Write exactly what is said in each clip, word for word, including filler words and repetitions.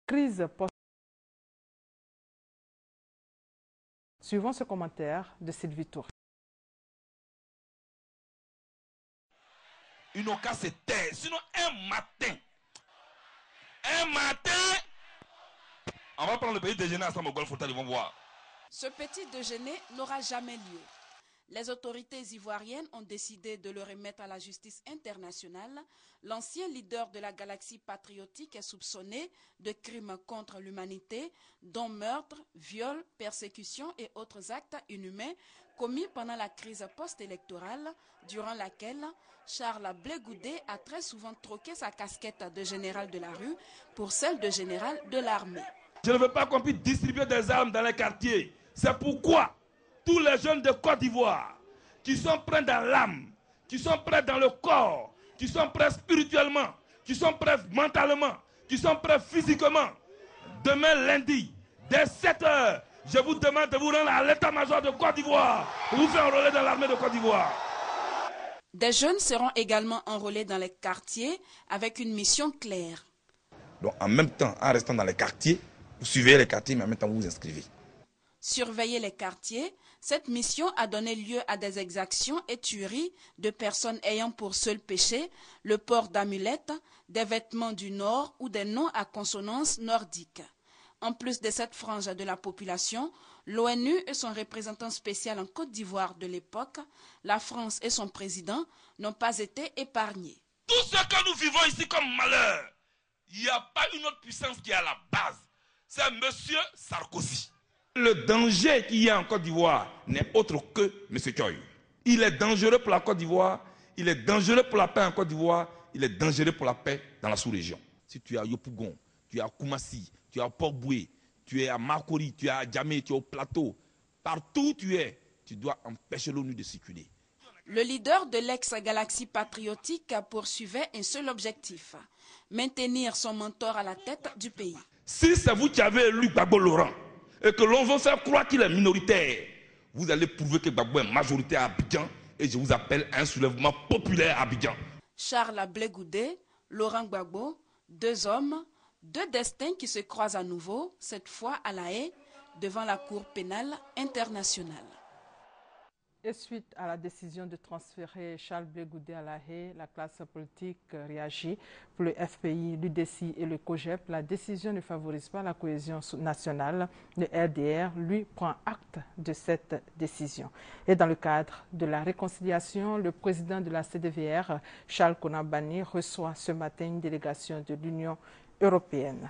Crise post. Suivons ce commentaire de Sylvie Tour. Ils n'ont qu'à se taire. Sinon, un matin, un matin, on va prendre le petit déjeuner ensemble au Golfe Hotel, ils vont voir. Ce petit déjeuner n'aura jamais lieu. Les autorités ivoiriennes ont décidé de le remettre à la justice internationale. L'ancien leader de la galaxie patriotique est soupçonné de crimes contre l'humanité, dont meurtre, viol, persécution et autres actes inhumains commis pendant la crise post-électorale, durant laquelle Charles Blé Goudé a très souvent troqué sa casquette de général de la rue pour celle de général de l'armée. Je ne veux pas qu'on puisse distribuer des armes dans les quartiers. C'est pourquoi tous les jeunes de Côte d'Ivoire qui sont prêts dans l'âme, qui sont prêts dans le corps, qui sont prêts spirituellement, qui sont prêts mentalement, qui sont prêts physiquement, demain lundi, dès sept heures, je vous demande de vous rendre à l'état-major de Côte d'Ivoire pour vous faire enrôler dans l'armée de Côte d'Ivoire. Des jeunes seront également enrôlés dans les quartiers avec une mission claire. Donc en même temps, en restant dans les quartiers, vous suivez les quartiers, mais en même temps vous vous inscrivez. Surveiller les quartiers, cette mission a donné lieu à des exactions et tueries de personnes ayant pour seul péché le port d'amulettes, des vêtements du Nord ou des noms à consonance nordique. En plus de cette frange de la population, l'ONU et son représentant spécial en Côte d'Ivoire de l'époque, la France et son président n'ont pas été épargnés. Tout ce que nous vivons ici comme malheur, il n'y a pas une autre puissance qui est à la base. C'est M. Sarkozy. Le danger qu'il y a en Côte d'Ivoire n'est autre que M. Choy. Il est dangereux pour la Côte d'Ivoire, il est dangereux pour la paix en Côte d'Ivoire, il est dangereux pour la paix dans la sous-région. Si tu es à Yopougon, tu es à Koumassi, tu es à Port-Boué, tu es à Makori, tu es à Djamé, tu es au plateau, partout où tu es, tu dois empêcher l'ONU de circuler. Le leader de l'ex-galaxie patriotique poursuivait un seul objectif, maintenir son mentor à la tête du pays. Si c'est vous qui avez élu Gbagbo Laurent et que l'on veut faire croire qu'il est minoritaire, vous allez prouver que Gbagbo est majoritaire à Abidjan et je vous appelle à un soulèvement populaire à Abidjan. Charles Blé Goudé, Laurent Gbagbo, deux hommes, deux destins qui se croisent à nouveau, cette fois à La Haye, devant la Cour pénale internationale. Et suite à la décision de transférer Charles Blé Goudé à La Haye, la classe politique réagit. Pour le F P I, l'U D C et le COGEP, la décision ne favorise pas la cohésion nationale. Le R D R, lui, prend acte de cette décision. Et dans le cadre de la réconciliation, le président de la C D V R, Charles Konan Banny, reçoit ce matin une délégation de l'Union européenne.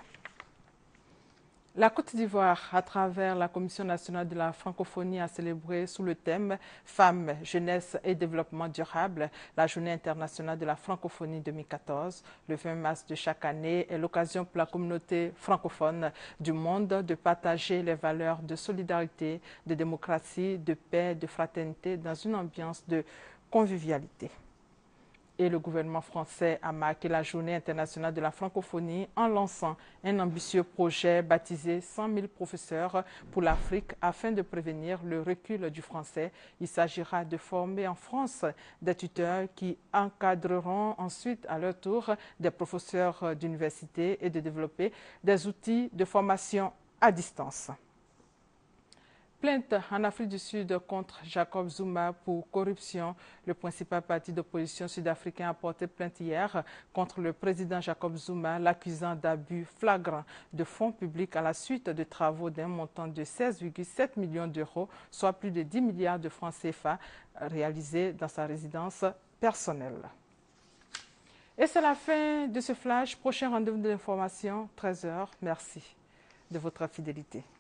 La Côte d'Ivoire, à travers la Commission nationale de la francophonie, a célébré sous le thème « Femmes, jeunesse et développement durable » la Journée internationale de la francophonie deux mille quatorze. Le vingt mars de chaque année est l'occasion pour la communauté francophone du monde de partager les valeurs de solidarité, de démocratie, de paix, de fraternité dans une ambiance de convivialité. Et le gouvernement français a marqué la Journée internationale de la francophonie en lançant un ambitieux projet baptisé cent mille professeurs pour l'Afrique afin de prévenir le recul du français. Il s'agira de former en France des tuteurs qui encadreront ensuite à leur tour des professeurs d'université et de développer des outils de formation à distance. Plainte en Afrique du Sud contre Jacob Zuma pour corruption. Le principal parti d'opposition sud-africain a porté plainte hier contre le président Jacob Zuma, l'accusant d'abus flagrants de fonds publics à la suite de travaux d'un montant de seize virgule sept millions d'euros, soit plus de dix milliards de francs C F A, réalisés dans sa résidence personnelle. Et c'est la fin de ce flash. Prochain rendez-vous de l'information, treize heures. Merci de votre fidélité.